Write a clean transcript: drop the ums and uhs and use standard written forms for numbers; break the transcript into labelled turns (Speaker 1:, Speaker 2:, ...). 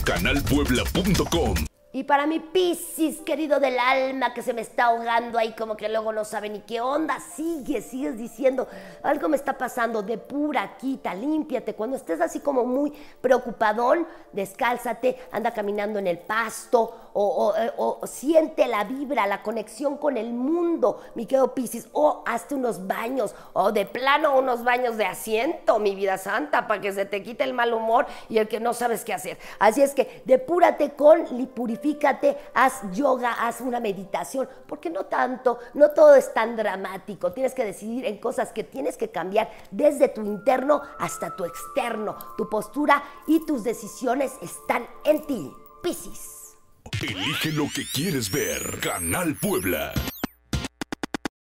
Speaker 1: canalpuebla.com.
Speaker 2: Y para mi Piscis, querido del alma, que se me está ahogando ahí, como que luego no sabe ni qué onda, sigues diciendo, algo me está pasando, depura, quita, límpiate. Cuando estés así como muy preocupadón, descálzate, anda caminando en el pasto, o siente la vibra, la conexión con el mundo, mi querido Piscis, o hazte unos baños, o de plano unos baños de asiento, mi vida santa, para que se te quite el mal humor y el que no sabes qué hacer. Así es que depúrate con purifícate, haz yoga, haz una meditación, porque no todo es tan dramático. Tienes que decidir en cosas que tienes que cambiar desde tu interno hasta tu externo. Tu postura y tus decisiones están en ti, Piscis.
Speaker 1: Elige lo que quieres ver. Canal Puebla.